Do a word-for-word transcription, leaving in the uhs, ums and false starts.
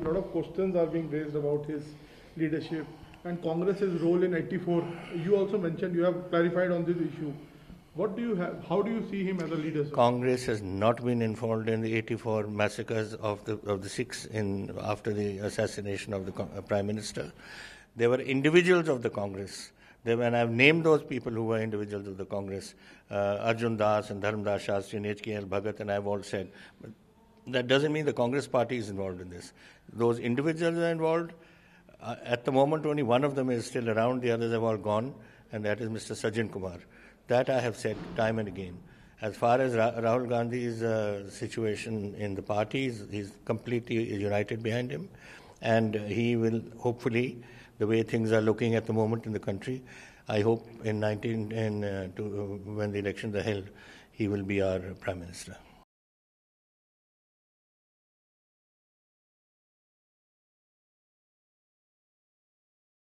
A lot of questions are being raised about his leadership and Congress's role in eighty-four. You also mentioned, you have clarified on this issue. What do you have? How do you see him as a leader, sir? Congress has not been involved in the eighty-four massacres of the of the Sikhs in after the assassination of the uh, Prime Minister. There were individuals of the Congress. They, and I've named those people who were individuals of the Congress, uh, Arjun Das and Dharmdas Shastri and H K L Bhagat, and I've all said. But that doesn't mean the Congress party is involved in this. Those individuals are involved. Uh, at the moment, only one of them is still around. The others have all gone, and that is Mister Sajjan Kumar. That I have said time and again. As far as Ra- Rahul Gandhi's uh, situation in the party, he's, he's completely united behind him, and he will hopefully, the way things are looking at the moment in the country, I hope in nineteen in, uh, to, uh, when the elections are held, he will be our Prime Minister.